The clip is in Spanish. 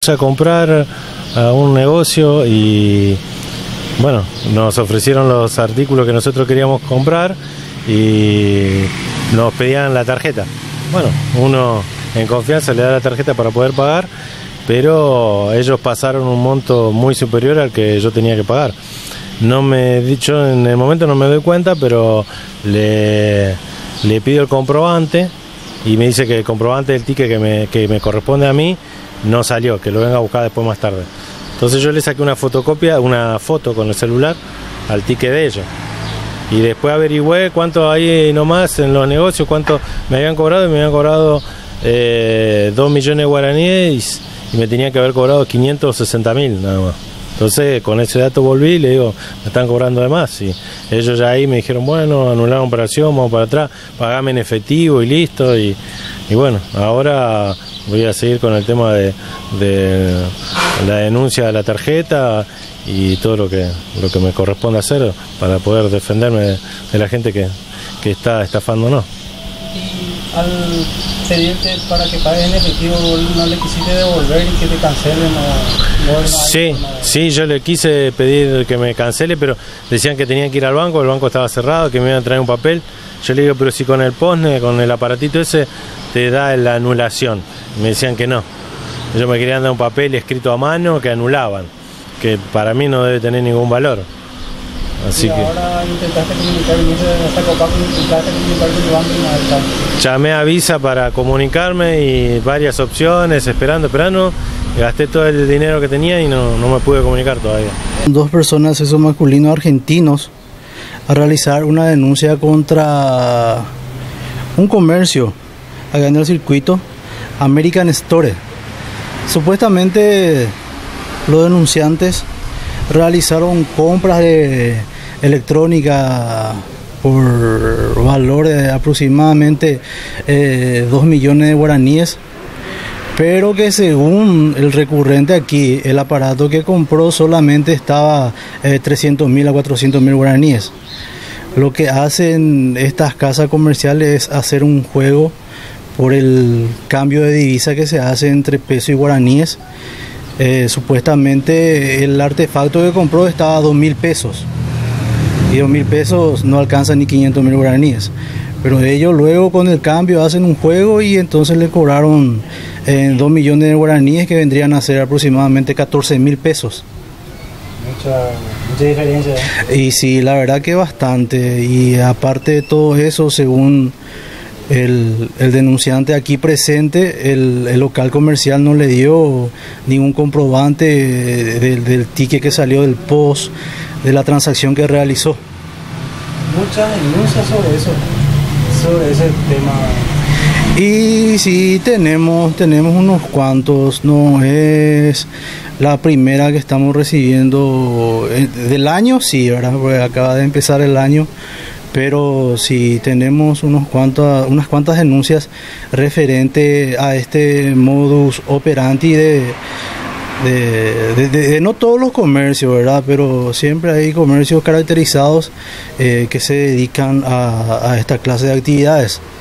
a comprar a un negocio y bueno, nos ofrecieron los artículos que nosotros queríamos comprar y nos pedían la tarjeta. Bueno, uno en confianza le da la tarjeta para poder pagar, pero ellos pasaron un monto muy superior al que yo tenía que pagar. Yo en el momento no me doy cuenta, pero le pido el comprobante y me dice que el comprobante del ticket que me corresponde a mí no salió, que lo venga a buscar después más tarde. Entonces yo le saqué una foto con el celular al ticket de ellos. Y después averigüé cuánto hay nomás en los negocios, cuánto me habían cobrado, y me habían cobrado 2 millones de guaraníes y me tenían que haber cobrado 560.000 nada más. Entonces con ese dato volví y le digo, me están cobrando de más. Y ellos ya ahí me dijeron, bueno, anularon operación, vamos para atrás, pagame en efectivo y listo. Y bueno, ahora voy a seguir con el tema de la denuncia de la tarjeta y todo lo que me corresponde hacer para poder defenderme de la gente que está estafándonos. Y al pedirte para que pagues en efectivo, ¿no le quisiste devolver y que te cancelen? Sí, yo le quise pedir que me cancele, pero decían que tenía que ir al banco, el banco estaba cerrado, que me iban a traer un papel. Yo le digo, pero si con el POSNE, con el aparatito ese, te da la anulación. Me decían que no. Ellos me querían dar un papel escrito a mano que anulaban, que para mí no debe tener ningún valor. Así y ahora intentaste comunicar, intentaste comunicar con el banco y nada. Llamé a Visa para comunicarme y varias opciones, esperando, gasté todo el dinero que tenía y no me pude comunicar todavía. 2 personas, sexo masculino, argentinos, a realizar una denuncia contra un comercio acá en el circuito American Store. Supuestamente los denunciantes realizaron compras de electrónica por valor de aproximadamente 2 millones de guaraníes, pero que según el recurrente aquí, el aparato que compró solamente estaba 300.000 a 400.000 guaraníes. Lo que hacen estas casas comerciales es hacer un juego por el cambio de divisa que se hace entre peso y guaraníes. Supuestamente el artefacto que compró estaba a 2.000 pesos y 2.000 pesos no alcanzan ni 500.000 guaraníes, pero ellos luego con el cambio hacen un juego y entonces le cobraron 2 millones de guaraníes, que vendrían a ser aproximadamente 14.000 pesos. Mucha diferencia. Y sí, la verdad que bastante. Y aparte de todo eso, según el denunciante aquí presente, el local comercial no le dio ningún comprobante del ticket que salió del POS, de la transacción que realizó. Muchas denuncias sobre ese tema. Y sí, tenemos unos cuantos, no es la primera que estamos recibiendo del año, sí, ¿verdad? Porque acaba de empezar el año. Pero sí tenemos unas cuantas denuncias referente a este modus operandi de no todos los comercios, ¿verdad? Pero siempre hay comercios caracterizados que se dedican a esta clase de actividades.